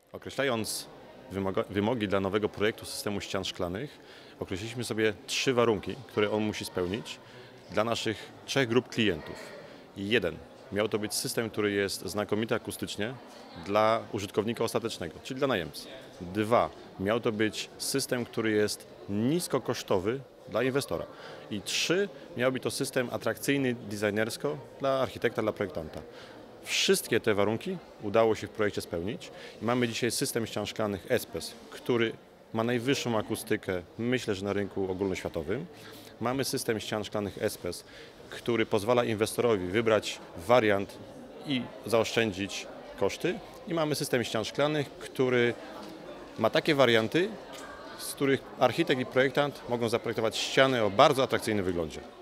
Określając wymogi dla nowego projektu systemu ścian szklanych, określiliśmy sobie 3 warunki, które on musi spełnić dla naszych 3 grup klientów. Jeden, miał to być system, który jest znakomity akustycznie dla użytkownika ostatecznego, czyli dla najemcy. 2, miał to być system, który jest niskokosztowy dla inwestora. I 3, miał być to system atrakcyjny designersko dla architekta, dla projektanta. Wszystkie te warunki udało się w projekcie spełnić i mamy dzisiaj system ścian szklanych ESPES, który ma najwyższą akustykę, myślę, że na rynku ogólnoświatowym. Mamy system ścian szklanych ESPES, który pozwala inwestorowi wybrać wariant i zaoszczędzić koszty. I mamy system ścian szklanych, który ma takie warianty, z których architekt i projektant mogą zaprojektować ściany o bardzo atrakcyjnym wyglądzie.